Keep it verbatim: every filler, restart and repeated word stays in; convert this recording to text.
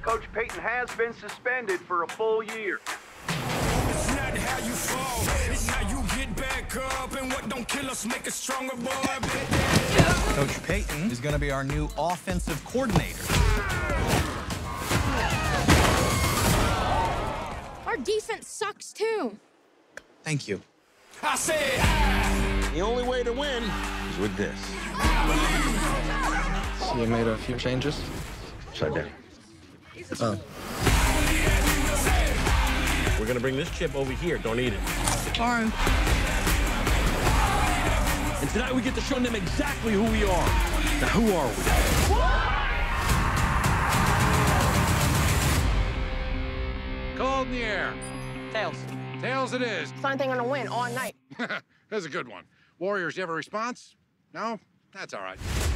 Coach Payton has been suspended for a full year. It's not how you fall, it's how you get back up, and what don't kill us make us stronger, boy. Coach Payton is going to be our new offensive coordinator. Our defense sucks too. Thank you. I say, I... The only way to win is with this. So you made a few changes? Shut down. Oh. We're gonna bring this chip over here. Don't eat it. Fine. And tonight we get to show them exactly who we are. Now, who are we? Call in the air. Tails. Tails it is. Fun thing on a win all night. That's a good one. Warriors, you have a response? No? That's all right.